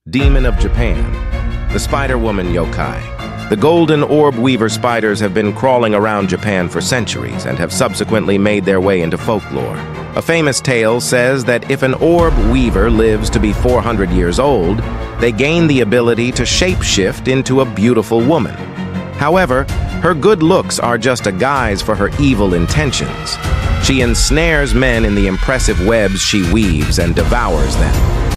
Demon of Japan, the Spider-Woman yokai. The golden orb weaver spiders have been crawling around Japan for centuries and have subsequently made their way into folklore. A famous tale says that if an orb weaver lives to be 400 years old, they gain the ability to shapeshift into a beautiful woman. However, her good looks are just a guise for her evil intentions. She ensnares men in the impressive webs she weaves and devours them.